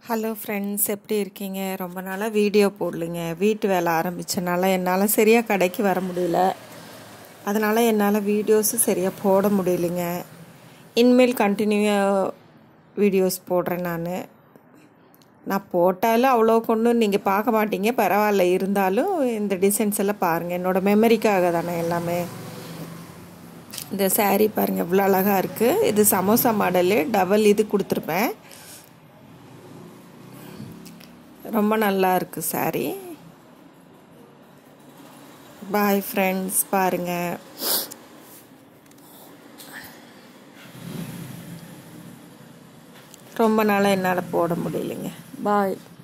Hello friends, எப்படி இருக்கீங்க? ரொம்ப நாளாக வீடியோ போடலைங்க. வீட்டு வேலை ஆரம்பித்தனால என்னால் சரியாக கடைக்கு வர முடியல. அதனால் என்னால் வீடியோஸும் சரியாக போட முடியலைங்க. இனிமேல் கண்டினியூவாக வீடியோஸ் போடுறேன். நான் போட்டாலும் அவ்வளோ கொண்டு நீங்கள் பார்க்க மாட்டீங்க. பரவாயில்ல, இருந்தாலும் இந்த டிசைன்ஸ் எல்லாம் பாருங்கள். என்னோடய மெமரிக்காக தானே எல்லாமே. இந்த சாரீ பாருங்கள், இவ்வளோ அழகாக இருக்குது. இது சமோசா மாடலு, டபுள் இது கொடுத்துருப்பேன். ரொம்ப நல்லா இருக்கு சாரி. பாய் ஃப்ரெண்ட்ஸ், பாருங்க. ரொம்ப நாளாக என்னால் போட முடியலைங்க. பாய்.